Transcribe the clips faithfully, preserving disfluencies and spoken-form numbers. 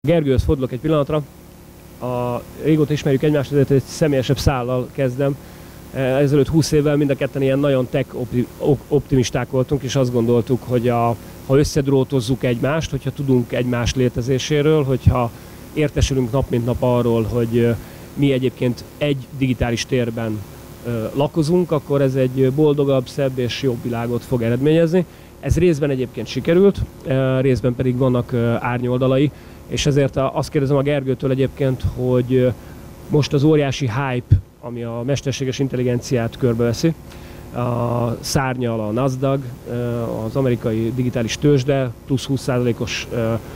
Gergőhöz fordulok egy pillanatra. A, régóta ismerjük egymást, ezért egy személyesebb szállal kezdem. Ezelőtt húsz évvel mind a ketten ilyen nagyon tech optimisták voltunk, és azt gondoltuk, hogy a, ha összedrótozzuk egymást, hogyha tudunk egymás létezéséről, hogyha értesülünk nap mint nap arról, hogy mi egyébként egy digitális térben lakozunk, akkor ez egy boldogabb, szebb és jobb világot fog eredményezni. Ez részben egyébként sikerült, részben pedig vannak árnyoldalai, és ezért azt kérdezem a Gergőtől egyébként, hogy most az óriási hype, ami a mesterséges intelligenciát körbeveszi, a szárnyal a Nasdaq, az amerikai digitális tőzsde, plusz húsz százalékos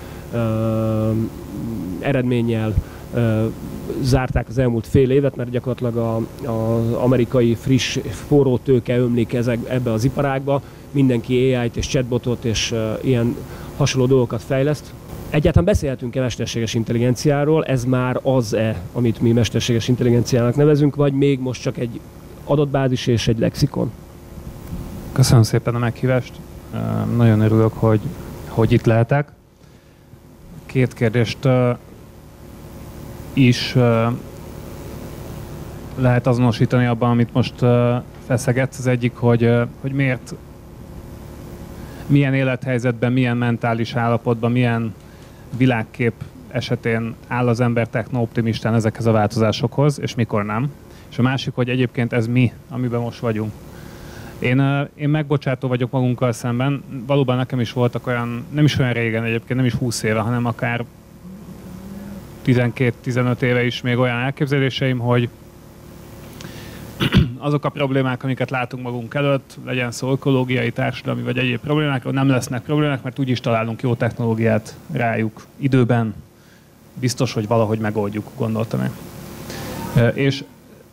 eredménnyel zárták az elmúlt fél évet, mert gyakorlatilag az amerikai friss, forró tőke ömlik ezek, ebbe az iparágba. Mindenki á í-t és chatbotot és ilyen hasonló dolgokat fejleszt. Egyáltalán beszélhetünk-e mesterséges intelligenciáról? Ez már az-e, amit mi mesterséges intelligenciának nevezünk, vagy még most csak egy adatbázis és egy lexikon? Köszönöm szépen a meghívást. Nagyon örülök, hogy, hogy itt lehetek. Két kérdést is lehet azonosítani abban, amit most feszegetsz. Az egyik, hogy, hogy miért, milyen élethelyzetben, milyen mentális állapotban, milyen világkép esetén áll az ember techno-optimistán ezekhez a változásokhoz, és mikor nem. És a másik, hogy egyébként ez mi, amiben most vagyunk. Én, én megbocsátó vagyok magunkkal szemben. Valóban nekem is voltak olyan, nem is olyan régen egyébként, nem is húsz éve, hanem akár tizenkét-tizenöt éve is még olyan elképzeléseim, hogy azok a problémák, amiket látunk magunk előtt, legyen szó ökológiai, társadalmi vagy egyéb problémákról, nem lesznek problémák, mert úgyis találunk jó technológiát rájuk időben. Biztos, hogy valahogy megoldjuk, gondoltam én. És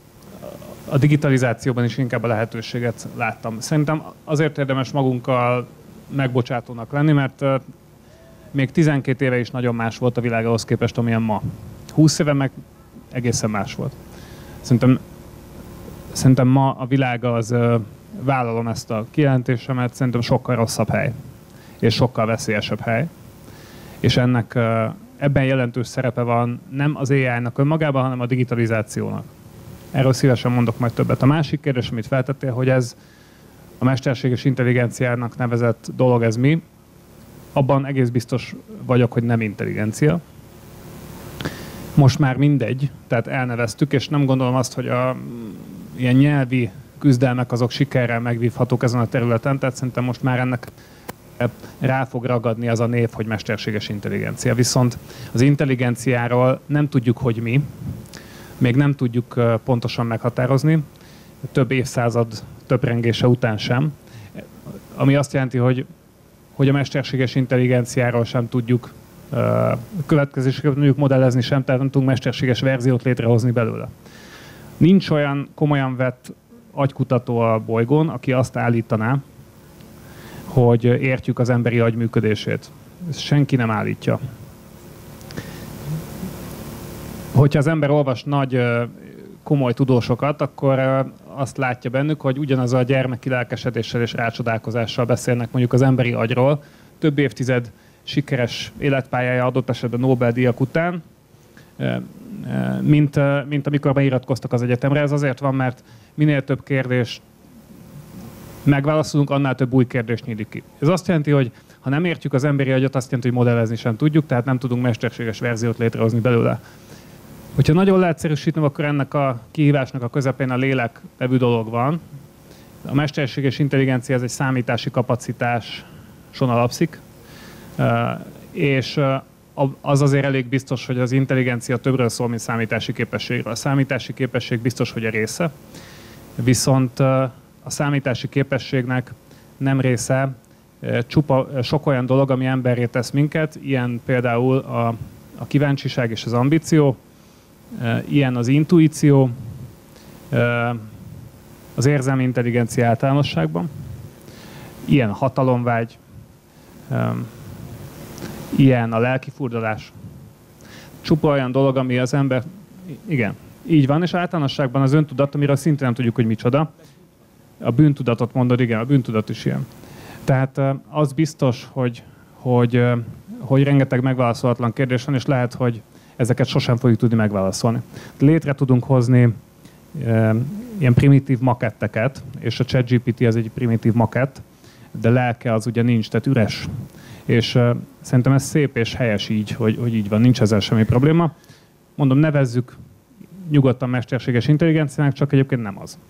a digitalizációban is inkább a lehetőséget láttam. Szerintem azért érdemes magunkkal megbocsátónak lenni, mert még tizenkét éve is nagyon más volt a világ ahhoz képest, amilyen ma. húsz éve meg egészen más volt. Szerintem, szerintem ma a világ az, vállalom ezt a kijelentésemet, szerintem sokkal rosszabb hely, és sokkal veszélyesebb hely. És ennek ebben jelentős szerepe van nem az á í-nak önmagában, hanem a digitalizációnak. Erről szívesen mondok majd többet. A másik kérdés, amit feltettél, hogy ez a mesterséges intelligenciának nevezett dolog, ez mi? Abban egész biztos vagyok, hogy nem intelligencia. Most már mindegy, tehát elneveztük, és nem gondolom azt, hogy a ilyen nyelvi küzdelmek azok sikerrel megvívhatók ezen a területen, tehát szerintem most már ennek rá fog ragadni az a név, hogy mesterséges intelligencia. Viszont az intelligenciáról nem tudjuk, hogy mi, még nem tudjuk pontosan meghatározni, több évszázad töprengése után sem, ami azt jelenti, hogy, hogy a mesterséges intelligenciáról sem tudjuk következéseket tudjuk modellezni sem, tehát nem tudunk mesterséges verziót létrehozni belőle. Nincs olyan komolyan vett agykutató a bolygón, aki azt állítaná, hogy értjük az emberi agy működését. Ezt senki nem állítja. Hogyha az ember olvas nagy, komoly tudósokat, akkor azt látja bennük, hogy ugyanaz a gyermeki lelkesedéssel és rácsodálkozással beszélnek mondjuk az emberi agyról, több évtized sikeres életpályája adott esetben Nobel-díjak után, mint, mint amikor beiratkoztak az egyetemre. Ez azért van, mert minél több kérdést megválaszolunk, annál több új kérdést nyílik ki. Ez azt jelenti, hogy ha nem értjük az emberi agyat, azt jelenti, hogy modellezni sem tudjuk, tehát nem tudunk mesterséges verziót létrehozni belőle. Hogyha nagyon leegyszerűsítem, akkor ennek a kihívásnak a közepén a lélek nevű dolog van. A mesterséges intelligencia ez egy számítási kapacitáson alapszik, és az azért elég biztos, hogy az intelligencia többről szól, mint számítási képességről. A számítási képesség biztos, hogy a része, viszont a számítási képességnek nem része csupa sok olyan dolog, ami emberré tesz minket, ilyen például a, a kíváncsiság és az ambíció, ilyen az intuíció, az érzelmi intelligencia általánosságban, ilyen a hatalomvágy, ilyen a lelkifurdalás. Csupa olyan dolog, ami az ember... Igen, így van, és általánosságban az öntudat, amiről szintén nem tudjuk, hogy micsoda. A bűntudatot mondod, igen, a bűntudat is ilyen. Tehát az biztos, hogy, hogy hogy rengeteg megválaszolatlan kérdés van, és lehet, hogy ezeket sosem fogjuk tudni megválaszolni. Létre tudunk hozni e, ilyen primitív maketteket, és a ChatGPT az egy primitív makett, de lelke az ugye nincs, tehát üres. És e, szerintem ez szép és helyes így, hogy, hogy így van, nincs ezzel semmi probléma. Mondom, nevezzük nyugodtan mesterséges intelligenciának, csak egyébként nem az.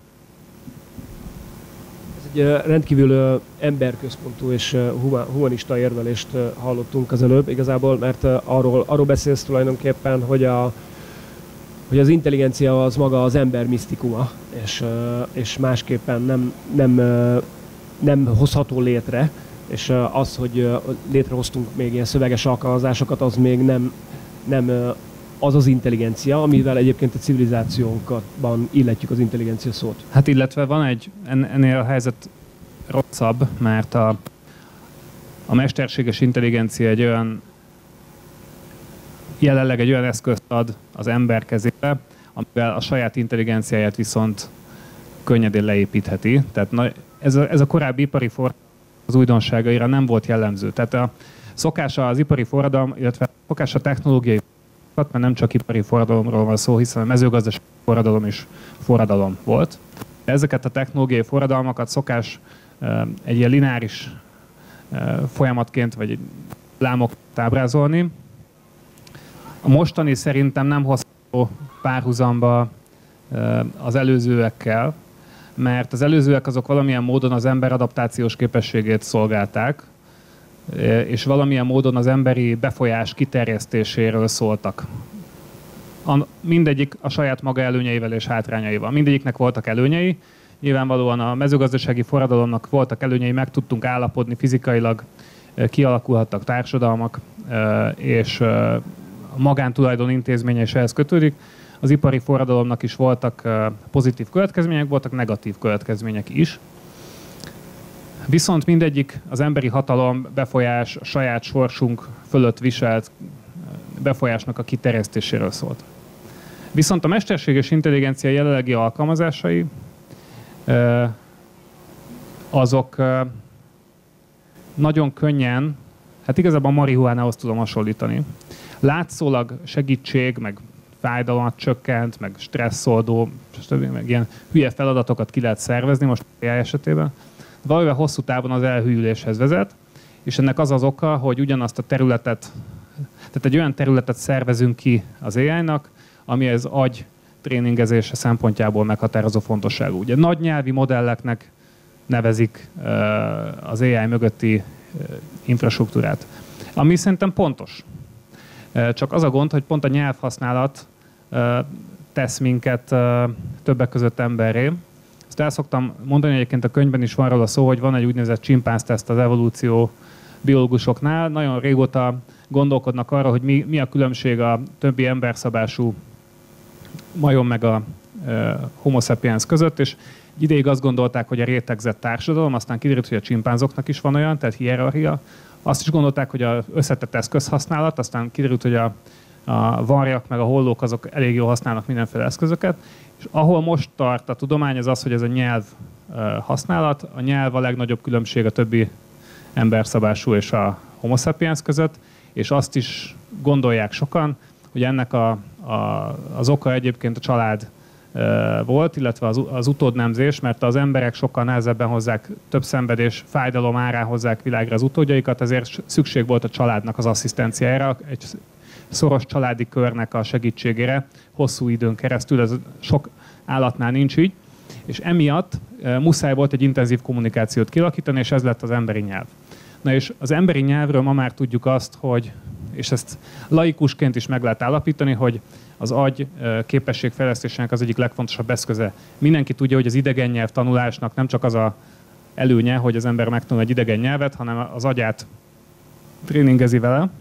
Ez egy rendkívül emberközpontú és humanista érvelést hallottunk az előbb igazából, mert arról, arról beszélsz tulajdonképpen, hogy, a, hogy az intelligencia az maga az ember misztikuma, és, és másképpen nem, nem, nem hozható létre, és az, hogy létrehoztunk még ilyen szöveges alkalmazásokat, az még nem, nem az az intelligencia, amivel egyébként a civilizációnkban illetjük az intelligencia szót. Hát illetve van egy, ennél a helyzet rosszabb, mert a, a mesterséges intelligencia egy olyan, jelenleg egy olyan eszközt ad az ember kezébe, amivel a saját intelligenciáját viszont könnyedén leépítheti. Tehát na, ez, a, ez a korábbi ipari forradalom az újdonságaira nem volt jellemző. Tehát a szokása az ipari forradalom, illetve szokása a technológiai, mert nem csak ipari forradalomról van szó, hiszen a mezőgazdasági forradalom is forradalom volt. De ezeket a technológiai forradalmakat szokás egy ilyen lineáris folyamatként, vagy egy lámok ábrázolni. A mostani szerintem nem hozható párhuzamba az előzőekkel, mert az előzőek azok valamilyen módon az ember adaptációs képességét szolgálták, és valamilyen módon az emberi befolyás kiterjesztéséről szóltak. A, mindegyik a saját maga előnyeivel és hátrányaival. Mindegyiknek voltak előnyei. Nyilvánvalóan a mezőgazdasági forradalomnak voltak előnyei, meg tudtunk állapodni fizikailag, kialakulhattak társadalmak, és a magántulajdon intézménye is ehhez kötődik. Az ipari forradalomnak is voltak pozitív következmények, voltak negatív következmények is. Viszont mindegyik az emberi hatalom, befolyás, a saját sorsunk fölött viselt befolyásnak a kiterjesztéséről szólt. Viszont a mesterséges intelligencia jelenlegi alkalmazásai azok nagyon könnyen, hát igazából a marihuánához tudom hasonlítani. Látszólag segítség, meg fájdalmat csökkent, meg stresszoldó, meg ilyen hülye feladatokat ki lehet szervezni most á i esetében. Valójában hosszú távon az elhűléshez vezet, és ennek az az oka, hogy ugyanazt a területet, tehát egy olyan területet szervezünk ki az á i-nak, ami az agy tréningezése szempontjából meghatározó fontosságú. Ugye nagy nyelvi modelleknek nevezik az á i mögötti infrastruktúrát, ami szerintem pontos. Csak az a gond, hogy pont a nyelvhasználat tesz minket többek között emberré. Ezt el szoktam mondani, egyébként a könyvben is van róla szó, hogy van egy úgynevezett csimpánzteszt az evolúció biológusoknál. Nagyon régóta gondolkodnak arra, hogy mi, mi a különbség a többi emberszabású majom meg a e, homo sapiens között, és egy ideig azt gondolták, hogy a rétegzett társadalom, aztán kiderült, hogy a csimpánzoknak is van olyan, tehát hierarchia. Azt is gondolták, hogy az összetett eszközhasználat, aztán kiderült, hogy a, a varjak meg a hollók azok elég jól használnak mindenféle eszközöket, és ahol most tart a tudomány, az az, hogy ez a nyelv használat. A nyelv a legnagyobb különbség a többi emberszabású és a homo sapiens között, és azt is gondolják sokan, hogy ennek a, a, az oka egyébként a család e, volt, illetve az, az utódnemzés, mert az emberek sokkal nehezebben hozzák, több szenvedés, fájdalom árán hozzák világra az utódjaikat, ezért szükség volt a családnak az asszisztenciájára, egy szoros családi körnek a segítségére hosszú időn keresztül, ez sok állatnál nincs így, és emiatt e, muszáj volt egy intenzív kommunikációt kialakítani, és ez lett az emberi nyelv. Na és az emberi nyelvről ma már tudjuk azt, hogy, és ezt laikusként is meg lehet állapítani, hogy az agy képességfejlesztésének az egyik legfontosabb eszköze. Mindenki tudja, hogy az idegen nyelv tanulásnak nem csak az a előnye, hogy az ember megtanul egy idegen nyelvet, hanem az agyát tréningezi vele.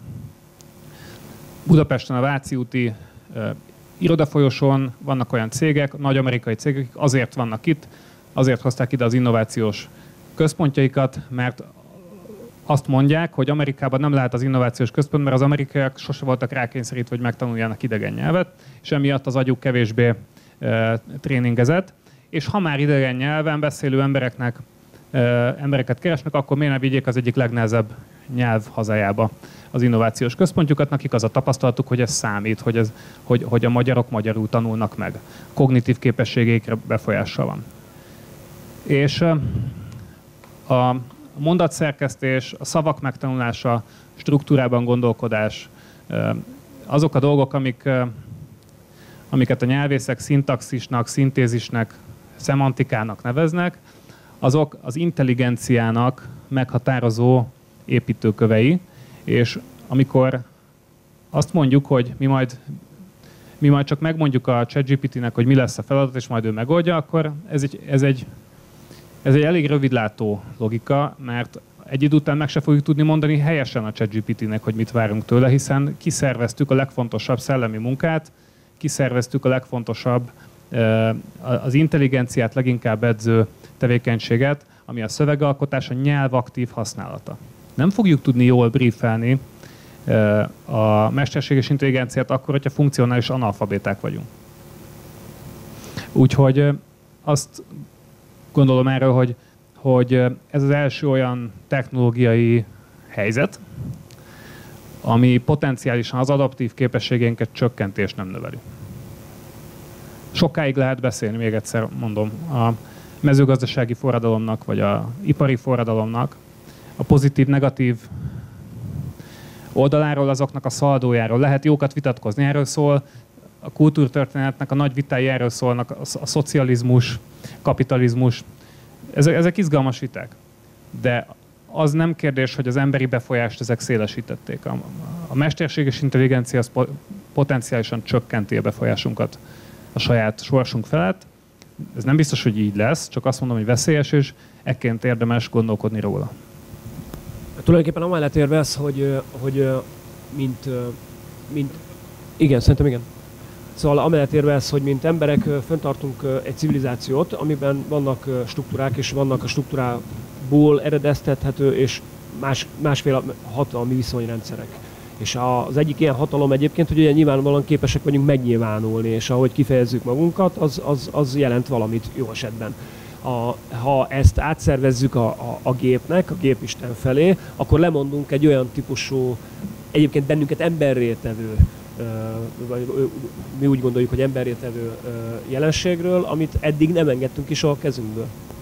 Budapesten a Váci úti uh, irodafolyosón vannak olyan cégek, nagy amerikai cégek, akik azért vannak itt, azért hozták ide az innovációs központjaikat, mert azt mondják, hogy Amerikában nem lehet az innovációs központ, mert az amerikaiak sose voltak rákényszerítve, hogy megtanuljanak idegen nyelvet, és emiatt az agyuk kevésbé e, tréningezett. És ha már idegen nyelven beszélő embereknek embereket keresnek, akkor miért ne vigyék az egyik legnehezebb nyelv hazájába az innovációs központjukat, nekik az a tapasztalatuk, hogy ez számít, hogy, ez, hogy, hogy a magyarok magyarul tanulnak meg. Kognitív képességeikre befolyással van. És a mondatszerkesztés, a szavak megtanulása, struktúrában gondolkodás, azok a dolgok, amik, amiket a nyelvészek szintaxisnak, szintézisnek, szemantikának neveznek, azok az intelligenciának meghatározó építőkövei, és amikor azt mondjuk, hogy mi majd, mi majd csak megmondjuk a ChatGPT-nek, hogy mi lesz a feladat, és majd ő megoldja, akkor ez egy, ez egy, ez egy elég rövidlátó logika, mert egy idő után meg se fogjuk tudni mondani helyesen a ChatGPT-nek, hogy mit várunk tőle, hiszen kiszerveztük a legfontosabb szellemi munkát, kiszerveztük a legfontosabb, az intelligenciát leginkább edző tevékenységet, ami a szövegalkotás, a nyelv aktív használata. Nem fogjuk tudni jól briefelni a mesterséges intelligenciát akkor, hogyha funkcionális analfabéták vagyunk. Úgyhogy azt gondolom erről, hogy, hogy ez az első olyan technológiai helyzet, ami potenciálisan az adaptív képességeinket csökkenti és nem növeli. Sokáig lehet beszélni, még egyszer mondom, a mezőgazdasági forradalomnak, vagy a ipari forradalomnak, a pozitív-negatív oldaláról, azoknak a szaldójáról. Lehet jókat vitatkozni, erről szól, a kultúrtörténetnek a nagy vitái erről szólnak, a, a szocializmus, kapitalizmus. Ezek, ezek izgalmas viták. De az nem kérdés, hogy az emberi befolyást ezek szélesítették. A, a mesterséges intelligencia az potenciálisan csökkenti a befolyásunkat a saját sorsunk felett. Ez nem biztos, hogy így lesz, csak azt mondom, hogy veszélyes, és ekként érdemes gondolkodni róla. Tulajdonképpen amellett érvelsz, hogy, hogy mint, mint... Igen, szerintem igen. Szóval amellett érvelsz, hogy mint emberek fenntartunk egy civilizációt, amiben vannak struktúrák, és vannak a struktúrából eredeztethető és más, másféle hatalmi viszonyrendszerek. És az egyik ilyen hatalom egyébként, hogy ugye nyilvánvalóan képesek vagyunk megnyilvánulni, és ahogy kifejezzük magunkat, az, az, az jelent valamit jó esetben. A, ha ezt átszervezzük a, a, a gépnek, a gépisten felé, akkor lemondunk egy olyan típusú, egyébként bennünket emberré tevő, vagy mi úgy gondoljuk, hogy emberré tevő jelenségről, amit eddig nem engedtünk is a kezünkből.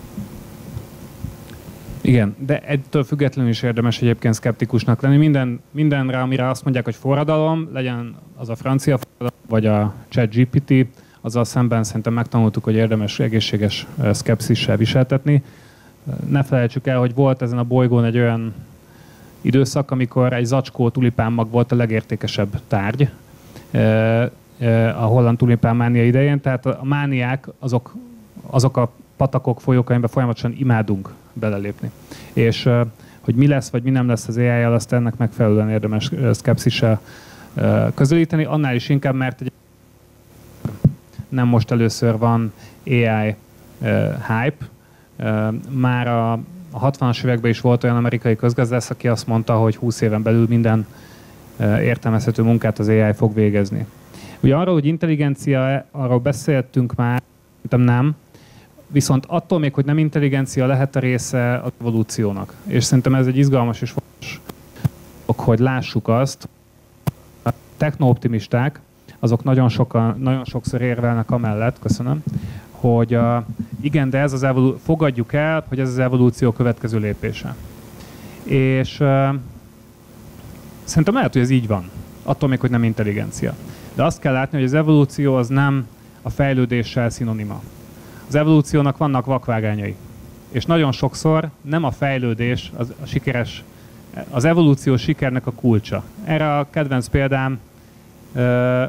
Igen, de ettől függetlenül is érdemes egyébként szkeptikusnak lenni. Minden, mindenre, amire azt mondják, hogy forradalom, legyen az a francia forradalom, vagy a ChatGPT, azzal szemben szerintem megtanultuk, hogy érdemes egészséges szkepszissel viseltetni. Ne felejtsük el, hogy volt ezen a bolygón egy olyan időszak, amikor egy zacskó tulipánmag volt a legértékesebb tárgy a holland tulipánmánia idején, tehát a mániák azok, azok a patakok, folyók, amiben folyamatosan imádunk belelépni. És hogy mi lesz, vagy mi nem lesz az á í-jal, azt ennek megfelelően érdemes szkepszissel közelíteni, annál is inkább, mert egy nem most először van á í hype. Már a, a hatvanas években is volt olyan amerikai közgazdász, aki azt mondta, hogy húsz éven belül minden értelmezhető munkát az á í fog végezni. Ugye arról, hogy intelligencia, arról beszéltünk már, szerintem nem, viszont attól még, hogy nem intelligencia, lehet a része az evolúciónak. És szerintem ez egy izgalmas és fontos, hogy lássuk azt, a technooptimisták, azok nagyon, sokan, nagyon sokszor érvelnek amellett, köszönöm, hogy uh, igen, de ez az evolú- fogadjuk el, hogy ez az evolúció következő lépése. És uh, szerintem lehet, hogy ez így van, attól még, hogy nem intelligencia. De azt kell látni, hogy az evolúció az nem a fejlődéssel szinonima. Az evolúciónak vannak vakvágányai. És nagyon sokszor nem a fejlődés az a sikeres, az evolúció sikernek a kulcsa. Erre a kedvenc példám, uh,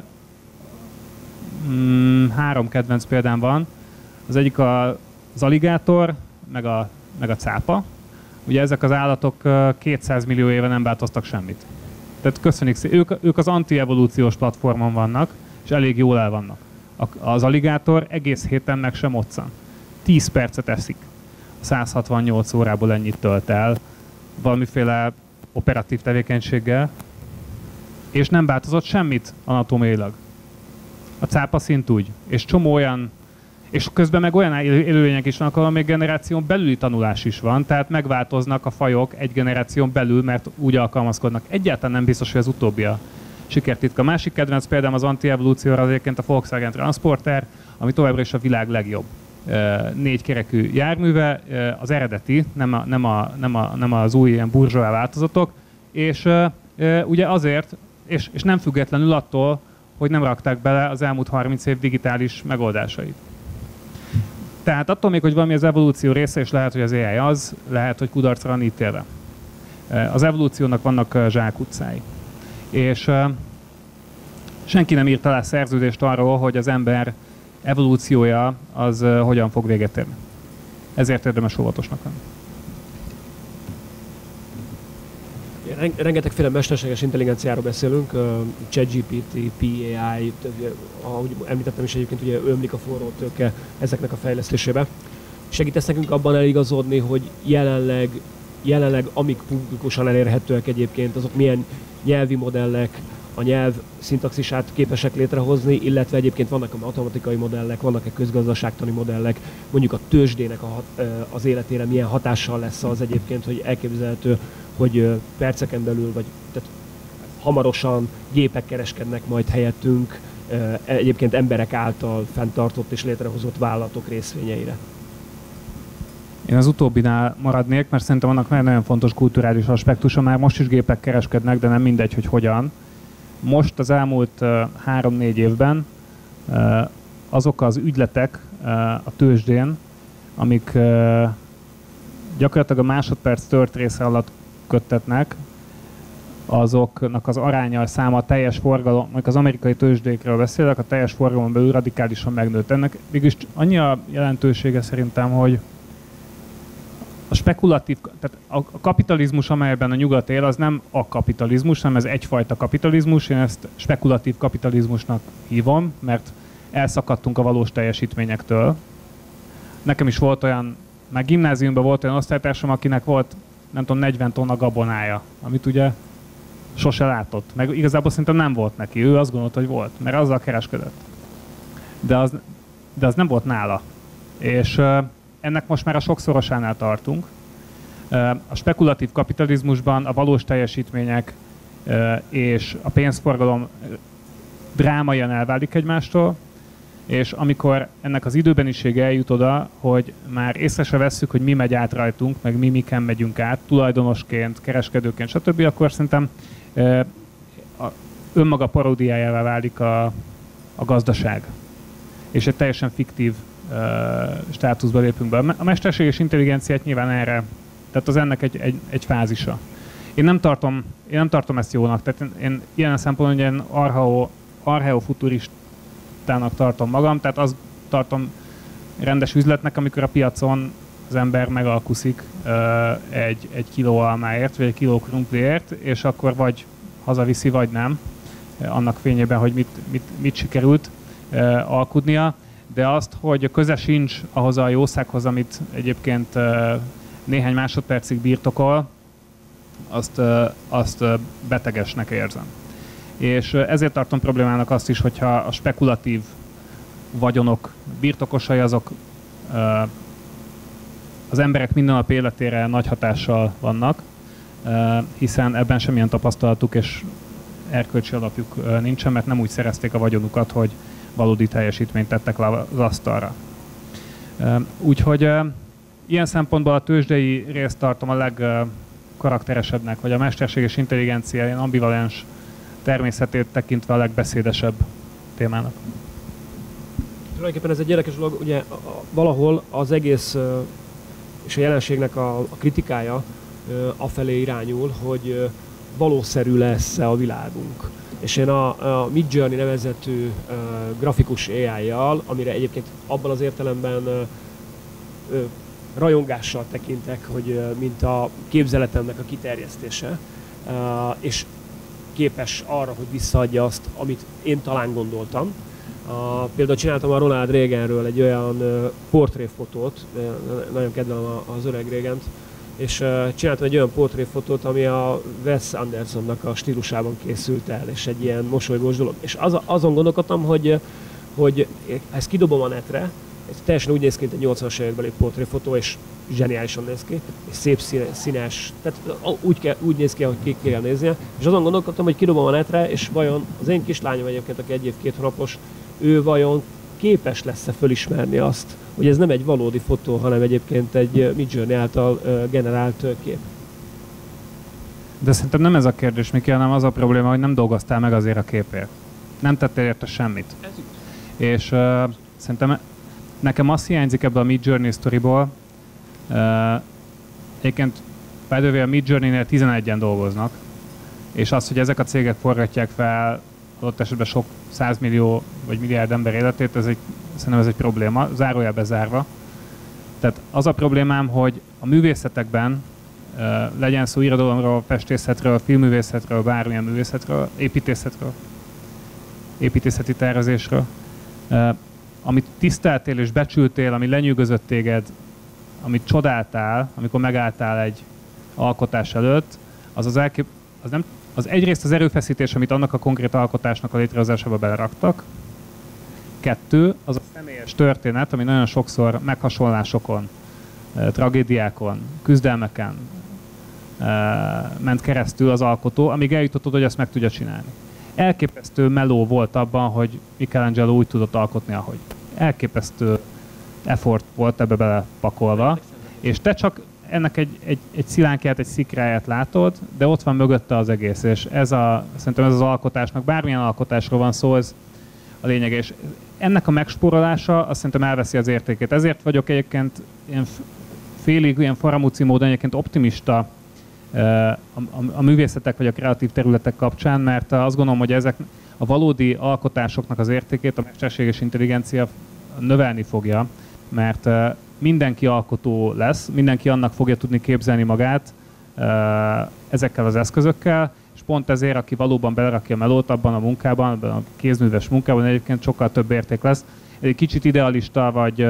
mm, három kedvenc példám van. Az egyik a, az aligátor, meg a, meg a cápa. Ugye ezek az állatok kétszáz millió éve nem változtak semmit. Tehát köszönjük szépen, ők, ők az anti-evolúciós platformon vannak, és elég jól el vannak. Az aligátor egész héten meg sem moccan. tíz percet eszik. száz hatvannyolc órából ennyit tölt el valamiféle operatív tevékenységgel, és nem változott semmit anatómiailag. A cápa szint úgy. És csomó olyan És közben meg olyan élőlények is vannak, ahol még generáción belüli tanulás is van, tehát megváltoznak a fajok egy generáción belül, mert úgy alkalmazkodnak. Egyáltalán nem biztos, hogy az utóbbi a sikertitka. A másik kedvenc példám az antievolúcióra az egyébként a Volkswagen Transporter, ami továbbra is a világ legjobb négy kerekű járműve, az eredeti, nem, a, nem, a, nem, a, nem az új ilyen burzsóá változatok, és ugye azért, és, és nem függetlenül attól, hogy nem rakták bele az elmúlt harminc év digitális megoldásait. Tehát attól még, hogy valami az evolúció része, és lehet, hogy az á i az, lehet, hogy kudarcra van ítélve. Az evolúciónak vannak zsákutcái. És senki nem írt alá szerződést arról, hogy az ember evolúciója az hogyan fog véget érni. Ezért érdemes óvatosnak lenni. Rengetegféle mesterséges intelligenciáról beszélünk, ChatGPT, pé á i, ahogy említettem is egyébként, ugye ömlik a forró tőke ezeknek a fejlesztésébe. Segítesz nekünk abban eligazodni, hogy jelenleg, jelenleg amik publikusan elérhetőek egyébként, azok milyen nyelvi modellek, a nyelv szintaxisát képesek létrehozni, illetve egyébként vannak a matematikai modellek, vannak-e közgazdaságtani modellek, mondjuk a tőzsdének a, az életére milyen hatással lesz az egyébként, hogy elképzelhető, hogy perceken belül, vagy tehát hamarosan gépek kereskednek majd helyettünk egyébként emberek által fenntartott és létrehozott vállalatok részvényeire. Én az utóbbinál maradnék, mert szerintem annak nagyon fontos kulturális aspektusa. Már most is gépek kereskednek, de nem mindegy, hogy hogyan. Most az elmúlt három-négy évben uh, azok az ügyletek uh, a tőzsdén, amik uh, gyakorlatilag a másodperc tört része alatt köttetnek, azoknak az aránya, a száma, a teljes forgalom, amikor az amerikai tőzsdékről beszélek, a teljes forgalom belül radikálisan megnőtt. Ennek mégis annyi a jelentősége szerintem, hogy a spekulatív, tehát a kapitalizmus, amelyben a nyugat él, az nem a kapitalizmus, hanem ez egyfajta kapitalizmus. Én ezt spekulatív kapitalizmusnak hívom, mert elszakadtunk a valós teljesítményektől. Nekem is volt olyan, már gimnáziumban volt olyan osztálytársam, akinek volt, nem tudom, negyven tonna gabonája, amit ugye sose látott. Meg igazából szerintem nem volt neki, ő azt gondolta, hogy volt, mert azzal kereskedett. De az, de az nem volt nála. És ennek most már a sokszorosánál tartunk. A spekulatív kapitalizmusban a valós teljesítmények és a pénzforgalom drámaian elválik egymástól, és amikor ennek az időbenisége eljut oda, hogy már észre se vesszük, hogy mi megy át rajtunk, meg mi miken megyünk át, tulajdonosként, kereskedőként, stb., akkor szerintem önmaga paródiájává válik a, a gazdaság. És egy teljesen fiktív uh, státuszba lépünk be. A mesterséges intelligenciát nyilván erre, tehát az ennek egy, egy, egy fázisa. Én nem tartom, én nem tartom ezt jónak, tehát én, én ilyen szempontból ilyen archeo, archeofuturistának tartom magam, tehát azt tartom rendes üzletnek, amikor a piacon az ember megalkuszik uh, egy, egy kiló almáért, vagy egy kiló krumpliért, és akkor vagy hazaviszi, vagy nem, annak fényében, hogy mit, mit, mit sikerült uh, alkudnia, de azt, hogy köze sincs ahhoz a jószághoz, amit egyébként uh, néhány másodpercig birtokol, azt, uh, azt uh, betegesnek érzem. És uh, ezért tartom problémának azt is, hogyha a spekulatív vagyonok birtokosai azok uh, az emberek mindennap életére nagy hatással vannak, hiszen ebben semmilyen tapasztalatuk és erkölcsi alapjuk nincsen, mert nem úgy szerezték a vagyonukat, hogy valódi teljesítményt tettek le az asztalra. Úgyhogy ilyen szempontból a tőzsdei részt tartom a legkarakteresebbnek, vagy a mesterséges intelligencia ilyen ambivalens természetét tekintve a legbeszédesebb témának. Tulajdonképpen ez egy érdekes dolog, ugye valahol az egész és a jelenségnek a, a kritikája ö, afelé irányul, hogy ö, valószerű lesz-e a világunk. És én a, a Midjourney nevezetű ö, grafikus á i-jal, amire egyébként abban az értelemben ö, ö, rajongással tekintek, hogy ö, mint a képzeletemnek a kiterjesztése, ö, és képes arra, hogy visszaadja azt, amit én talán gondoltam. A, például csináltam a Ronald Reaganről egy olyan uh, portréfotót, uh, nagyon kedvelem az öreg Reagant, és uh, csináltam egy olyan portréfotót, ami a Wes Andersonnak a stílusában készült el, és egy ilyen mosolygós dolog. És az, azon gondolkodtam, hogy, hogy ezt kidobom a netre, Ez teljesen úgy néz ki, mint egy nyolcvanas évekbeli portréfotó, és zseniálisan néz ki, és szép színes, tehát úgy, kell, úgy néz ki, ahogy ki kell néznie. És azon gondolkodtam, hogy kidobom a netre, és vajon az én kislányom egyébként, aki egy év két hónapos, ő vajon képes lesz-e fölismerni azt, hogy ez nem egy valódi fotó, hanem egyébként egy Midjourney által generált kép. De szerintem nem ez a kérdés, Miki, hanem az a probléma, hogy nem dolgoztál meg azért a képért. Nem tettél érte semmit. És uh, szerintem nekem azt hiányzik ebből a Midjourney sztoriból. Uh, egyébként például a Midjourney-nél tizenegyen dolgoznak, és az, hogy ezek a cégek forgatják fel adott esetben sok százmillió vagy milliárd ember életét, ez egy, szerintem ez egy probléma, zárójelbe zárva. Tehát az a problémám, hogy a művészetekben, uh, legyen szó irodalomról, festészetről, filmművészetről, bármilyen művészetről, építészetről, építészeti tervezésről, uh, amit tiszteltél és becsültél, ami lenyűgözött téged, amit csodáltál, amikor megálltál egy alkotás előtt, az az, elkép, az, nem, az egyrészt az erőfeszítés, amit annak a konkrét alkotásnak a létrehozásába beleraktak. Kettő, az a személyes történet, ami nagyon sokszor meghasonlásokon, tragédiákon, küzdelmeken ment keresztül az alkotó, amíg eljutottad, hogy ezt meg tudja csinálni. Elképesztő meló volt abban, hogy Michelangelo úgy tudott alkotni, ahogy. Elképesztő effort volt ebbe belepakolva, és te csak ennek egy, egy, egy szilánkját, egy szikráját látod, de ott van mögötte az egész, és ez a, szerintem ez az alkotásnak, bármilyen alkotásról van szó, ez a lényeg, és ennek a megspórolása azt szerintem elveszi az értékét. Ezért vagyok egyébként ilyen félig, ilyen faramúci módon egyébként optimista a, a, a művészetek vagy a kreatív területek kapcsán, mert azt gondolom, hogy ezek a valódi alkotásoknak az értékét a mesterséges intelligencia növelni fogja, mert mindenki alkotó lesz, mindenki annak fogja tudni képzelni magát ezekkel az eszközökkel, és pont ezért, aki valóban belerakja a melót abban a munkában, abban a kézműves munkában egyébként sokkal több érték lesz. Egy kicsit idealista vagy,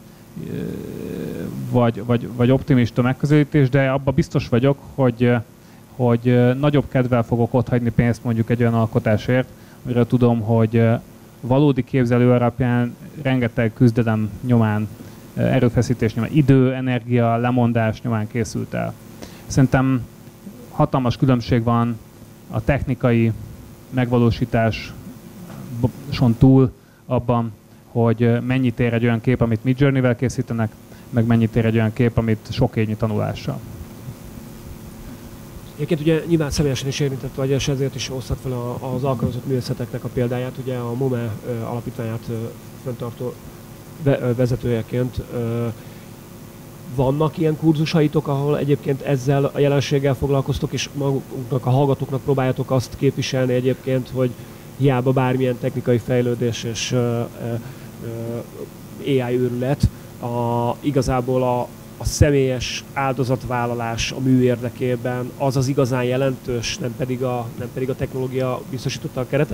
vagy, vagy, vagy optimista megközelítés, de abban biztos vagyok, hogy, hogy nagyobb kedvel fogok otthagyni pénzt mondjuk egy olyan alkotásért, amiről tudom, hogy valódi képzelő alapján rengeteg küzdelem nyomán, erőfeszítés nyomán, idő, energia, lemondás nyomán készült el. Szerintem hatalmas különbség van a technikai megvalósításon túl abban, hogy mennyit ér egy olyan kép, amit Midjourney-vel készítenek, meg mennyit ér egy olyan kép, amit sok évnyi tanulással. Egyébként ugye nyilván személyesen is érintett vagy, és ezért is hoztad fel az alkalmazott művészeteknek a példáját, ugye a MOME alapítványát fenntartó vezetőjeként. Vannak ilyen kurzusaitok, ahol egyébként ezzel a jelenséggel foglalkoztok, és maguknak, a hallgatóknak próbáljátok azt képviselni egyébként, hogy hiába bármilyen technikai fejlődés és á i őrület, a, igazából a, a személyes áldozatvállalás a mű érdekében az az igazán jelentős, nem pedig a, nem pedig a technológia biztosította a keretek?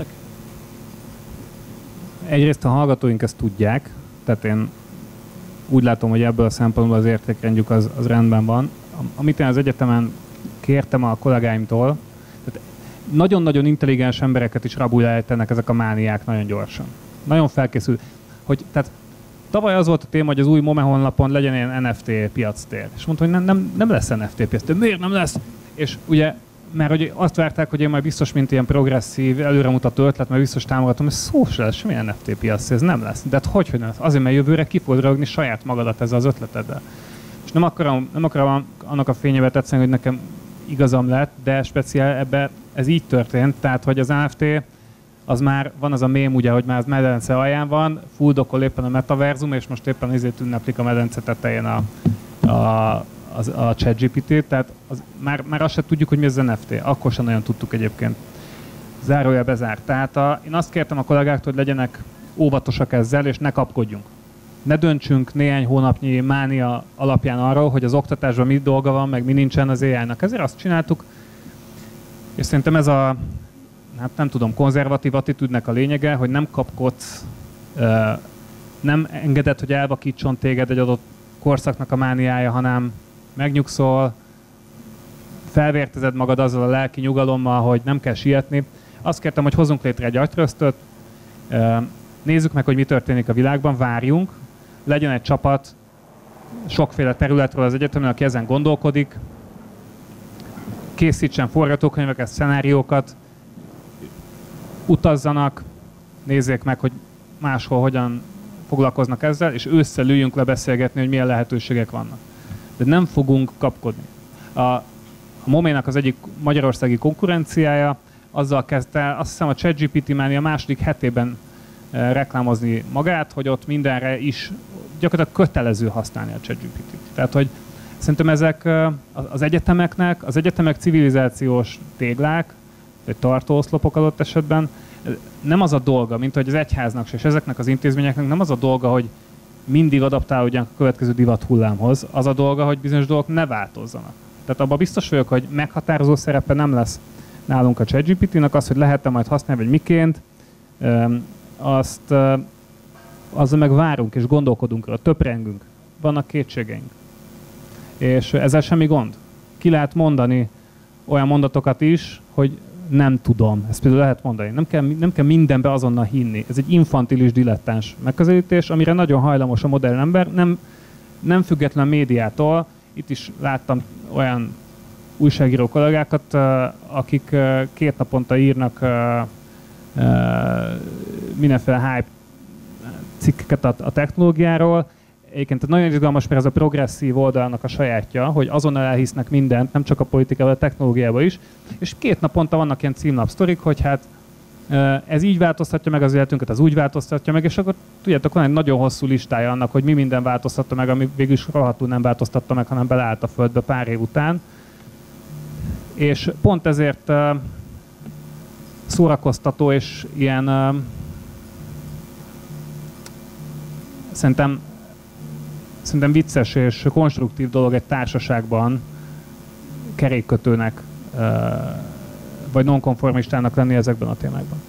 Egyrészt a hallgatóink ezt tudják, tehát én úgy látom, hogy ebből a szempontból az értékrendjük az, az rendben van. Amit én az egyetemen kértem a kollégáimtól, tehát nagyon-nagyon intelligens embereket is rabul ejtenek ezek a mániák nagyon gyorsan. Nagyon felkészül. Hogy, tehát tavaly az volt a téma, hogy az új MOME honlapon legyen ilyen en ef té piactér. És mondta, hogy nem, nem, nem lesz en ef té piactér. Miért nem lesz? És ugye, mert hogy azt várták, hogy én majd biztos, mint ilyen progresszív, előremutató ötlet, mert biztos támogatom, hogy szó se lesz, semmi en ef té piactér, ez nem lesz. De hát hogy, hogy nem lesz? Azért, mert jövőre ki fogod ragni saját magadat ezzel az ötleteddel. És nem akarom, nem akarom annak a fényébe tetszeni, hogy nekem igazam lett, de speciál ebbe ez így történt, tehát hogy az en ef té az már van az a mém, ugye, hogy már az medence alján van, fuldokol éppen a metaverzum, és most éppen ezért ünneplik a medence tetején a, a, a, a ChatGPT-t, tehát az, már, már azt sem tudjuk, hogy mi az en ef té. Akkor sem nagyon tudtuk egyébként. Zárójel bezárt. Tehát a, én azt kértem a kollégáktól, hogy legyenek óvatosak ezzel, és ne kapkodjunk. Ne döntsünk néhány hónapnyi mánia alapján arról, hogy az oktatásban mi dolga van, meg mi nincsen az á i-nak. Ezért azt csináltuk, és szerintem ez a, hát nem tudom, konzervatív attitűdnek a lényege, hogy nem kapkodsz, nem engeded, hogy elvakítson téged egy adott korszaknak a mániája, hanem megnyugszol, felvértezed magad azzal a lelki nyugalommal, hogy nem kell sietni. Azt kértem, hogy hozzunk létre egy agytröztöt, nézzük meg, hogy mi történik a világban, várjunk, legyen egy csapat sokféle területről az egyetemen, aki ezen gondolkodik, készítsen forgatókönyveket, szenáriókat, utazzanak, nézzék meg, hogy máshol hogyan foglalkoznak ezzel, és ősszel üljünk le beszélgetni, hogy milyen lehetőségek vannak. De nem fogunk kapkodni. A, a Moménak az egyik magyarországi konkurenciája azzal kezdte, azt hiszem a ChatGPT már a második hetében e, reklámozni magát, hogy ott mindenre is gyakorlatilag kötelező használni a ChatGPT-t. Tehát, hogy szerintem ezek e, az egyetemeknek, az egyetemek civilizációs téglák, vagy tartóoszlopok adott esetben, nem az a dolga, mint hogy az egyháznak és ezeknek az intézményeknek nem az a dolga, hogy mindig adaptálódjanak a következő divat hullámhoz, az a dolga, hogy bizonyos dolgok ne változzanak. Tehát abban biztos vagyok, hogy meghatározó szerepe nem lesz nálunk a ChatGPT-nak, az, hogy lehet-e majd használni, vagy miként, azt azzal meg várunk és gondolkodunk rá, töprengünk, vannak kétségeink. És ezzel semmi gond. Ki lehet mondani olyan mondatokat is, hogy nem tudom. Ezt például lehet mondani. Nem kell, nem kell mindenbe azonnal hinni. Ez egy infantilis, dilettáns megközelítés, amire nagyon hajlamos a modern ember, nem, nem független médiától. Itt is láttam olyan újságíró kollégákat, akik két naponta írnak mindenféle hype cikkeket a technológiáról. Egyébként nagyon izgalmas, mert ez a progresszív oldalnak a sajátja, hogy azonnal elhisznek mindent, nem csak a politikával, a technológiában is. És két naponta vannak ilyen címlapsztorik, hogy hát ez így változtatja meg az életünket, az úgy változtatja meg, és akkor tudjátok, van egy nagyon hosszú listája annak, hogy mi minden változtatta meg, ami végülis rohadtul nem változtatta meg, hanem beleállt a földbe pár év után. És pont ezért szórakoztató és ilyen szerintem Szerintem vicces és konstruktív dolog egy társaságban kerékkötőnek vagy nonkonformistának lenni ezekben a témákban.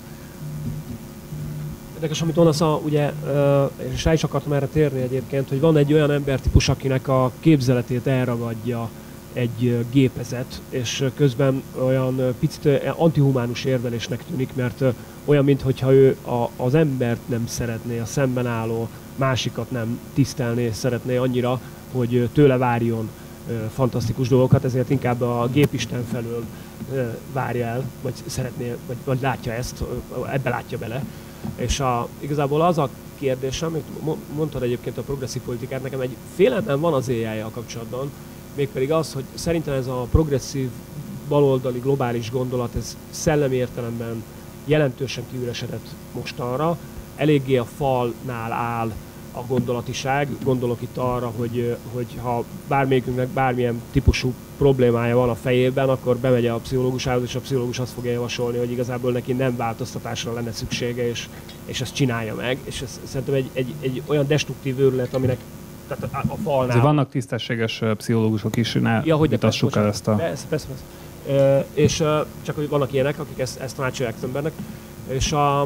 Érdekes, amit mondasz, a, ugye, és rá is akartam erre térni egyébként, hogy van egy olyan embertípus, akinek a képzeletét elragadja egy gépezet, és közben olyan picit antihumánus érvelésnek tűnik, mert olyan, mintha ő a, az embert nem szeretné, a szemben álló másikat nem tisztelné és szeretné annyira, hogy tőle várjon fantasztikus dolgokat, ezért inkább a gépisten felől várja el, vagy szeretné, vagy, vagy látja ezt, ebbe látja bele. És a, igazából az a kérdés, amit mondtad egyébként a progresszív politikát, nekem egy félelmem van az á í-jal kapcsolatban, mégpedig az, hogy szerintem ez a progresszív baloldali globális gondolat, ez szellemi értelemben jelentősen kiüresedett mostanra, eléggé a falnál áll a gondolatiság. Gondolok itt arra, hogy, hogy ha bármelyikünknek bármilyen típusú problémája van a fejében, akkor bemegy a pszichológusához, és a pszichológus azt fogja javasolni, hogy igazából neki nem változtatásra lenne szüksége, és, és ezt csinálja meg. És ez szerintem egy, egy, egy olyan destruktív őrület, aminek tehát a, a falnál... Azért vannak tisztességes pszichológusok is, ne ja, hogy vitassuk el ezt a... Persze, persze, persze. E, és csak hogy vannak ilyenek, akik ezt, ezt tanácsolják az embernek. És a,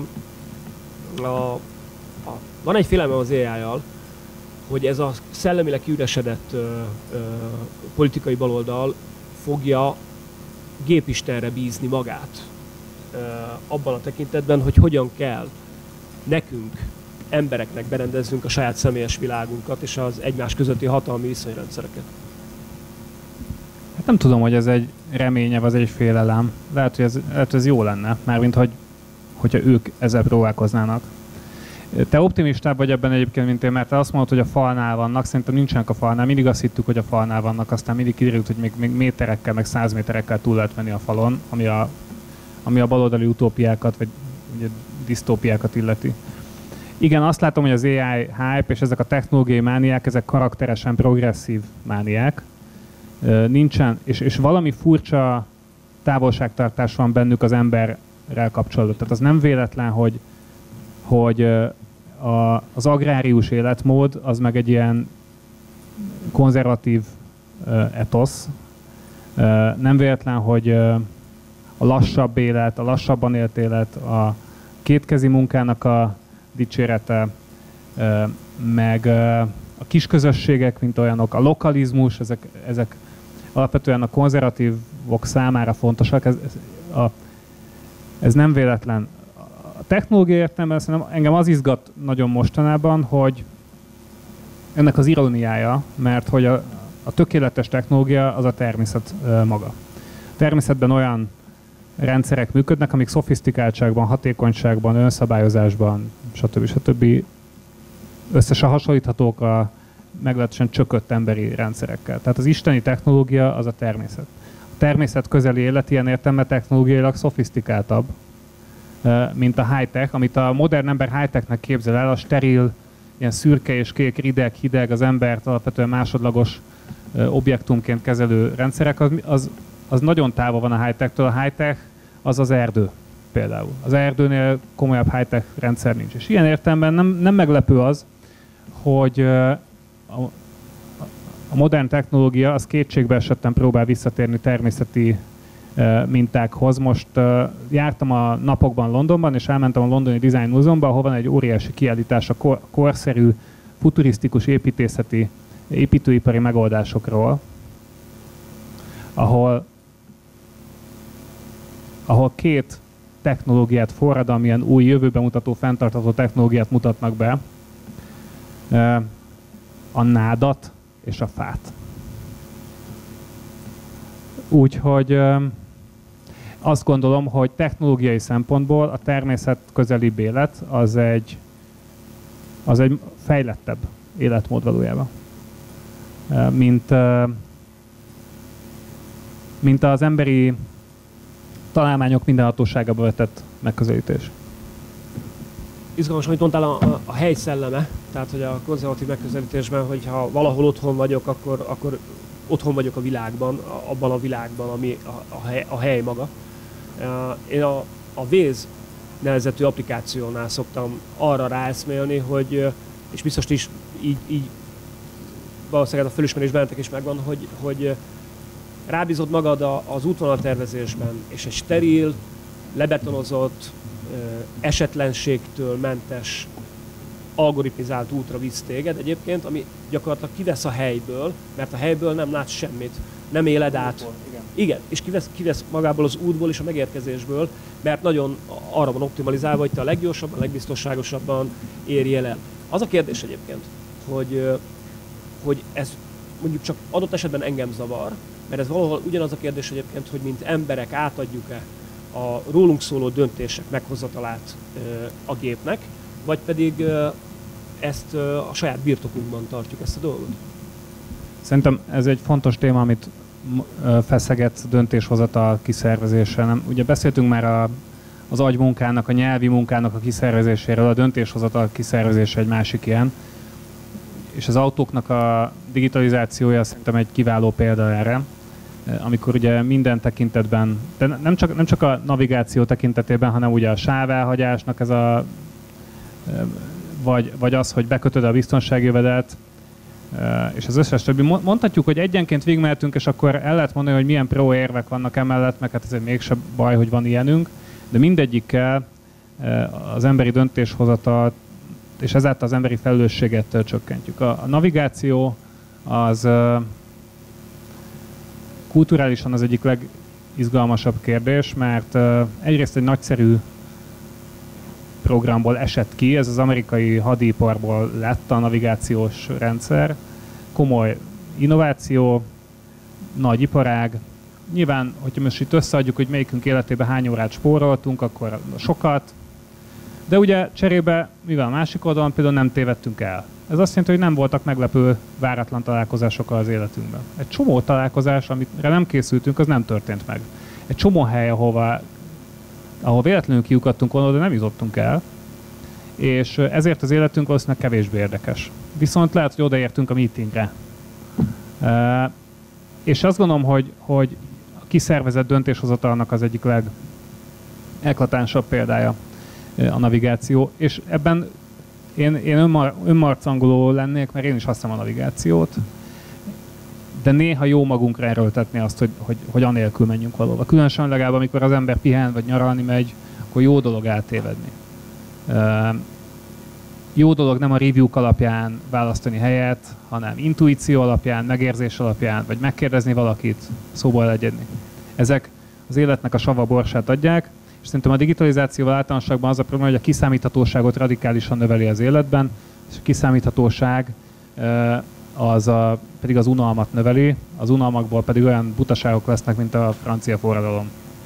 a A, van egy félelmem az á í-jal, hogy ez a szellemileg kiüresedett ö, ö, politikai baloldal fogja gépistenre bízni magát ö, abban a tekintetben, hogy hogyan kell nekünk, embereknek berendezzünk a saját személyes világunkat és az egymás közötti hatalmi viszonyrendszereket. Hát nem tudom, hogy ez egy reménye, vagy egy félelem. Lehet, hogy ez, lehet, hogy ez jó lenne, mármint, hogy, hogyha ők ezzel próbálkoznának. Te optimistább vagy ebben egyébként, mint én, mert te azt mondod, hogy a falnál vannak, szerintem nincsenek a falnál, mindig azt hittük, hogy a falnál vannak, aztán mindig kiderült, hogy még, még méterekkel, meg száz méterekkel túl lehet menni a falon, ami a, ami a baloldali utópiákat, vagy ugye, disztópiákat illeti. Igen, azt látom, hogy az á i hype és ezek a technológiai mániák, ezek karakteresen progresszív mániák. Nincsen, és, és valami furcsa távolságtartás van bennük az emberrel kapcsolatban. Tehát az nem véletlen, hogy, hogy a, az agrárius életmód az meg egy ilyen konzervatív etosz. Nem véletlen, hogy a lassabb élet, a lassabban élt élet, a kétkezi munkának a dicsérete, meg a kisközösségek, mint olyanok, a lokalizmus, ezek, ezek alapvetően a konzervatívok számára fontosak. Ez, ez, a, ez nem véletlen. A technológia értelemben szerintem engem az izgat nagyon mostanában, hogy ennek az iróniája, mert hogy a, a tökéletes technológia az a természet maga. A természetben olyan rendszerek működnek, amik szofisztikáltságban, hatékonyságban, önszabályozásban, stb. stb. Összesen hasonlíthatók a meglehetősen csökött emberi rendszerekkel. Tehát az isteni technológia az a természet. A természet közeli élet ilyen értelemben technológiailag szofisztikáltabb, mint a high-tech, amit a modern ember high-technek képzel el, a steril, ilyen szürke és kék, rideg, hideg, az embert alapvetően másodlagos objektumként kezelő rendszerek, az, az, az nagyon távol van a high-techtől. A high-tech az az erdő például. Az erdőnél komolyabb high-tech rendszer nincs. És ilyen értelemben nem, nem meglepő az, hogy a, a modern technológia az kétségbe esetten próbál visszatérni természeti mintákhoz. Most uh, jártam a napokban Londonban, és elmentem a Londoni Design Múzeumban, ahol van egy óriási kiállítás a kor- korszerű, futurisztikus építészeti, építőipari megoldásokról, ahol, ahol két technológiát, forradalmilyen új, jövőben mutató, fenntartható technológiát mutatnak be, uh, a nádat és a fát. Úgyhogy uh, azt gondolom, hogy technológiai szempontból a természet közelibb élet az egy, az egy fejlettebb életmód valójában, mint, mint az emberi találmányok mindenhatóságába vetett megközelítés. Izgalmas, amit mondtál, a, a, a hely szelleme, tehát hogy a konzervatív megközelítésben, hogyha valahol otthon vagyok, akkor, akkor otthon vagyok a világban, abban a világban, ami a, a, hely, a hely maga. Én a, a Waze nevezetű applikációnál szoktam arra ráeszmélni, hogy, és biztos is így, így valószínűleg a fölismerés bennetek is megvan, hogy, hogy rábízod magad a, az útvonaltervezésben, és egy steril, lebetonozott, esetlenségtől mentes, algoritmizált útra visz téged egyébként, ami gyakorlatilag kivesz a helyből, mert a helyből nem látsz semmit, nem éled át. Igen, Igen és kivesz, kivesz magából az útból és a megérkezésből, mert nagyon arra van optimalizálva, hogy te a leggyorsabban, a legbiztonságosabban érjél el. Az a kérdés egyébként, hogy, hogy ez mondjuk csak adott esetben engem zavar, mert ez valahol ugyanaz a kérdés egyébként, hogy mint emberek átadjuk-e a rólunk szóló döntések meghozatalát a gépnek, vagy pedig ezt a saját birtokunkban tartjuk ezt a dolgot? Szerintem ez egy fontos téma, amit feszeget döntéshozatal kiszervezése. Nem? Ugye beszéltünk már a, az agymunkának, a nyelvi munkának a kiszervezéséről, a döntéshozatal kiszervezése egy másik ilyen. És az autóknak a digitalizációja szerintem egy kiváló példa erre, amikor ugye minden tekintetben, de nem csak, nem csak a navigáció tekintetében, hanem ugye a sávelhagyásnak ez a Vagy, vagy az, hogy bekötöd a biztonságjövedet, és az összes többi. Mondhatjuk, hogy egyenként végigmehetünk, és akkor el lehet mondani, hogy milyen pro érvek vannak emellett, meg hát ez mégsem baj, hogy van ilyenünk, de mindegyikkel az emberi döntéshozatalt, és ezáltal az emberi felelősséget csökkentjük. A, a navigáció az kulturálisan az egyik legizgalmasabb kérdés, mert egyrészt egy nagyszerű programból esett ki, ez az amerikai hadiparból lett a navigációs rendszer. Komoly innováció, nagy iparág. Nyilván, hogyha most itt összeadjuk, hogy melyikünk életében hány órát spóroltunk, akkor sokat. De ugye cserébe, mivel a másik oldalon például nem tévedtünk el. Ez azt jelenti, hogy nem voltak meglepő, váratlan találkozások az életünkben. Egy csomó találkozás, amire nem készültünk, az nem történt meg. Egy csomó hely, ahova ahol véletlenül kiukadtunk volna, de nem jutottunk el, és ezért az életünk valószínűleg kevésbé érdekes. Viszont lehet, hogy odaértünk a meetingre. E, és azt gondolom, hogy, hogy a kiszervezett döntéshozatalnak az egyik legeklatánsabb példája a navigáció, és ebben én, én önmar, önmarcangoló lennék, mert én is használom a navigációt, de néha jó magunkra erőltetni azt, hogy, hogy, hogy anélkül menjünk valahova. Különösen legalább, amikor az ember pihen vagy nyaralni megy, akkor jó dolog eltévedni. Uh, jó dolog nem a review-k alapján választani helyet, hanem intuíció alapján, megérzés alapján, vagy megkérdezni valakit, szóba legyedni. Ezek az életnek a sava borsát adják, és szerintem a digitalizációval általánosságban az a probléma, hogy a kiszámíthatóságot radikálisan növeli az életben, és a kiszámíthatóság az a, pedig az unalmat növeli, az unalmakból pedig olyan butaságok lesznek, mint a francia forradalom.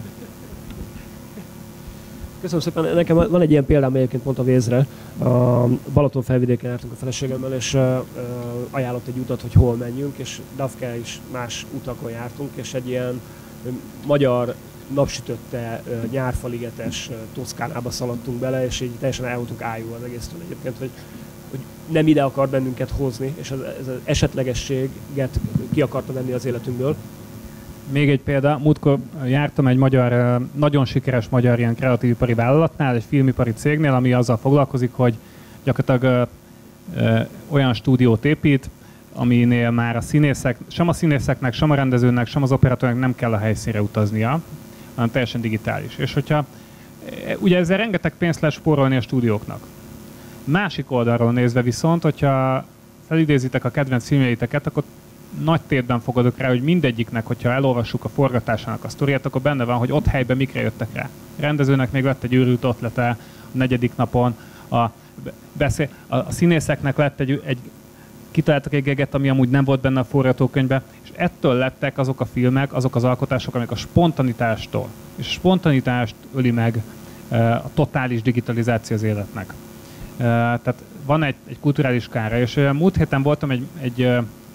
Köszönöm szépen. Nekem van egy ilyen példám egyébként pont a Vézre. A Balaton felvidéken jártunk a feleségemmel, és uh, ajánlott egy utat, hogy hol menjünk, és Dafke is más utakon jártunk, és egy ilyen magyar napsütötte uh, nyárfaligetes uh, Toszkánába szaladtunk bele, és így teljesen el voltunk ájulva az egésztől egyébként, hogy, hogy nem ide akar bennünket hozni, és ez, ez az esetlegességet ki akarta venni az életünkből. Még egy példa, múltkor jártam egy magyar, nagyon sikeres magyar ilyen kreatív ipari vállalatnál, egy filmipari cégnél, ami azzal foglalkozik, hogy gyakorlatilag ö, ö, olyan stúdiót épít, aminél már a színészek, sem a színészeknek, sem a rendezőnek, sem az operatőrnek nem kell a helyszínre utaznia, hanem teljesen digitális. És hogyha, ugye ezzel rengeteg pénzt lehet spórolni a stúdióknak. Másik oldalról nézve viszont, hogyha felidézitek a kedvenc filmjeiteket, akkor nagy tétben fogadok rá, hogy mindegyiknek, hogyha elolvassuk a forgatásának a sztoriát, akkor benne van, hogy ott helyben mikre jöttek rá. A rendezőnek még lett egy őrült ötlete a negyedik napon, a, beszél, a, a színészeknek lett egy, egy kitaláltak egy geget, ami amúgy nem volt benne a forgatókönyvben, és ettől lettek azok a filmek, azok az alkotások, amik a spontanitástól, és a spontanitást öli meg a totális digitalizáció az életnek. Tehát van egy, egy kulturális kára, és múlt héten voltam egy, egy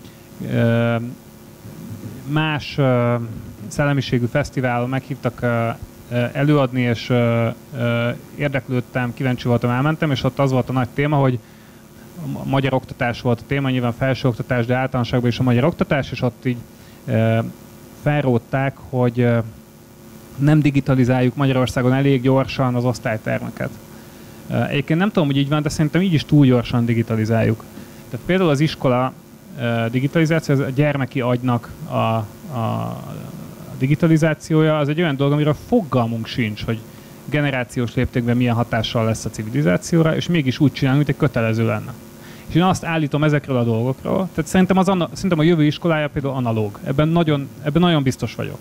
más szellemiségű fesztiválon, meghívtak előadni, és érdeklődtem, kíváncsi voltam, elmentem, és ott az volt a nagy téma, hogy a magyar oktatás volt a téma, nyilván felsőoktatás, de általánosságban is a magyar oktatás, és ott így felrótták, hogy nem digitalizáljuk Magyarországon elég gyorsan az osztálytermeket. Egyébként nem tudom, hogy így van, de szerintem így is túl gyorsan digitalizáljuk. Tehát például az iskola digitalizáció, az a gyermeki agynak a, a, a digitalizációja, az egy olyan dolog, amiről fogalmunk sincs, hogy generációs léptékben milyen hatással lesz a civilizációra, és mégis úgy csinálunk, mint egy kötelező lenne. És én azt állítom ezekről a dolgokról, tehát szerintem, az, szerintem a jövő iskolája például analóg. Ebben nagyon, ebben nagyon biztos vagyok.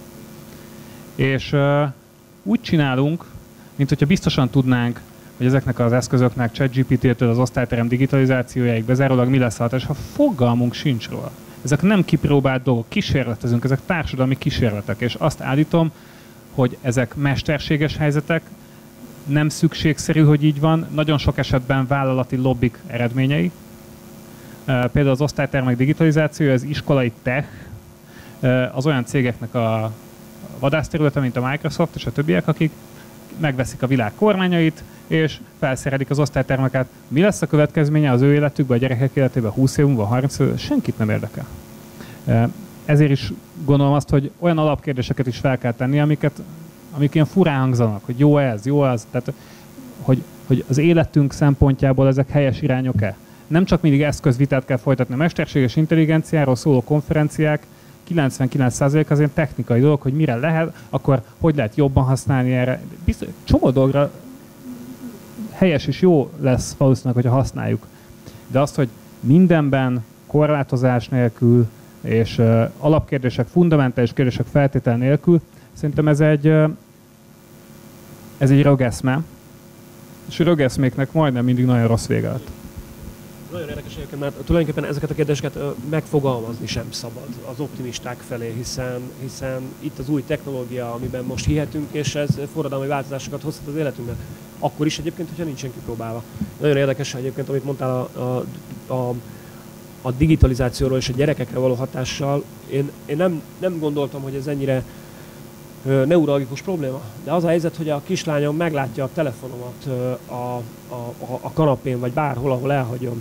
És uh, úgy csinálunk, mint hogyha biztosan tudnánk, hogy ezeknek az eszközöknek, ChatGPT-től az osztályterem digitalizációjáig bezárólag mi lesz a hatás, ha fogalmunk sincs róla. Ezek nem kipróbált dolgok, kísérletezünk, ezek társadalmi kísérletek, és azt állítom, hogy ezek mesterséges helyzetek, nem szükségszerű, hogy így van, nagyon sok esetben vállalati lobbik eredményei. Például az osztálytermek digitalizációja, az iskolai tech, az olyan cégeknek a vadászterülete, mint a Microsoft és a többiek, akik megveszik a világ kormányait, és felszerelik az osztálytermeket. Mi lesz a következménye az ő életükben, a gyerekek életében húsz év múlva, harminc év, senkit nem érdekel. Ezért is gondolom azt, hogy olyan alapkérdéseket is fel kell tenni, amiket, amik ilyen furán hangzanak, hogy jó ez, jó az, tehát hogy, hogy az életünk szempontjából ezek helyes irányok-e. Nem csak mindig eszközvitát kell folytatni, a mesterséges intelligenciáról szóló konferenciák kilencvenkilenc százalék az ilyen technikai dolog, hogy mire lehet, akkor hogy lehet jobban használni erre. Biztos, csomó dolgra helyes és jó lesz valószínűleg, hogyha használjuk. De azt, hogy mindenben korlátozás nélkül és uh, alapkérdések, fundamentális kérdések feltétel nélkül, szerintem ez egy, uh, ez egy rögeszme, és a rögeszméknek majdnem mindig nagyon rossz vége lett. Nagyon érdekes egyébként, mert tulajdonképpen ezeket a kérdéseket megfogalmazni sem szabad az optimisták felé, hiszen, hiszen itt az új technológia, amiben most hihetünk, és ez forradalmi változásokat hozhat az életünkben. Akkor is egyébként, hogyha nincsen kipróbálva. Nagyon érdekes egyébként, amit mondtál a, a, a, a digitalizációról és a gyerekekre való hatással. Én, én nem, nem gondoltam, hogy ez ennyire neuralgikus probléma. De az a helyzet, hogy a kislányom meglátja a telefonomat a, a, a, a kanapén, vagy bárhol, ahol elhagyom.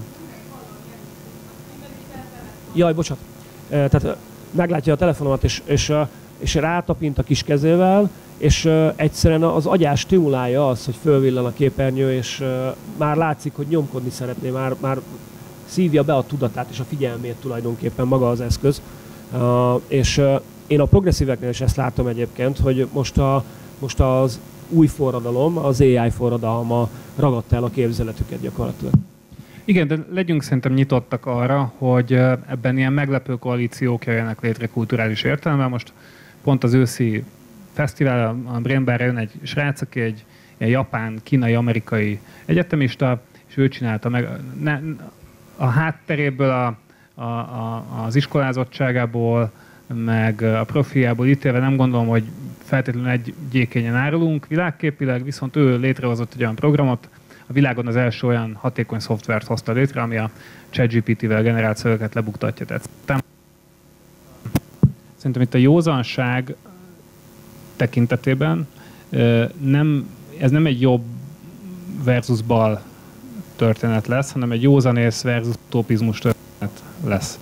Jaj, bocsánat. Tehát meglátja a telefonomat, és, és, és rátapint a kis kezével, és egyszerűen az agyás stimulálja az, hogy fölvillan a képernyő, és már látszik, hogy nyomkodni szeretné, már, már szívja be a tudatát és a figyelmét tulajdonképpen maga az eszköz. És én a progresszíveknél is ezt látom egyébként, hogy most, a, most az új forradalom, az á i forradalma ragadta el a képzeletüket gyakorlatilag. Igen, de legyünk szerintem nyitottak arra, hogy ebben ilyen meglepő koalíciók jöjjenek létre kulturális értelemben. Most pont az őszi fesztivál, a Brainbarre jön egy srác, aki egy ilyen japán, kínai, amerikai egyetemista, és ő csinálta meg. Ne, a hátteréből, a, a, a, az iskolázottságából, meg a profiából ítélve nem gondolom, hogy feltétlenül egy gyékényen árulunk világképileg, viszont ő létrehozott egy olyan programot, a világon az első olyan hatékony szoftvert hozta létre, ami a ChatGPT-vel generált szövegeket lebuktatja. Tehát szerintem itt a józanság tekintetében nem, ez nem egy jobb versus bal történet lesz, hanem egy józanész versus utopizmus történet lesz.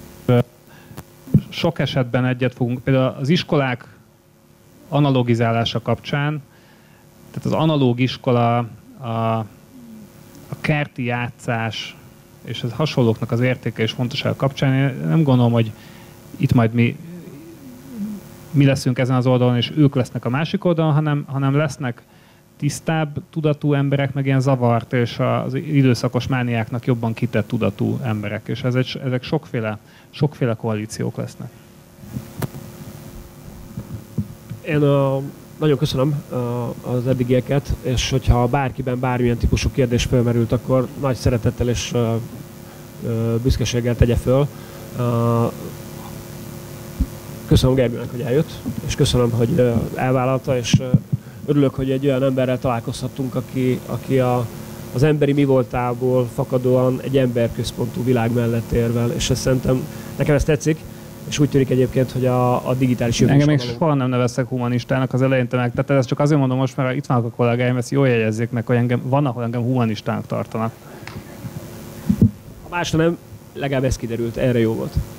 Sok esetben egyet fogunk, például az iskolák analogizálása kapcsán, tehát az analóg iskola, a, a kerti játszás és az hasonlóknak az értéke és fontossága kapcsán, én nem gondolom, hogy itt majd mi, mi leszünk ezen az oldalon, és ők lesznek a másik oldalon, hanem, hanem lesznek tisztább tudatú emberek, meg ilyen zavart, és az időszakos mániáknak jobban kitett tudatú emberek. És ezek, ezek sokféle, sokféle koalíciók lesznek. Én uh, nagyon köszönöm uh, az eddigieket, és hogyha bárkiben bármilyen típusú kérdés felmerült, akkor nagy szeretettel és uh, uh, büszkeséggel tegye föl. Uh, köszönöm Gergőnek, hogy eljött, és köszönöm, hogy uh, elvállalta, és uh, örülök, hogy egy olyan emberrel találkozhattunk, aki, aki a, az emberi mi voltából fakadóan egy emberközpontú világ mellett érvel, és ezt szerintem nekem ez tetszik, és úgy tűnik egyébként, hogy a, a digitális jövő. Engem még soha nem neveztek humanistának az elején, meg, tehát ezt csak azért mondom most, mert itt vannak a kollégáim, ezt jól jegyezzék meg, hogy engem, van, ahol engem humanistának tartanak. Ha másra nem, legalább ez kiderült, erre jó volt.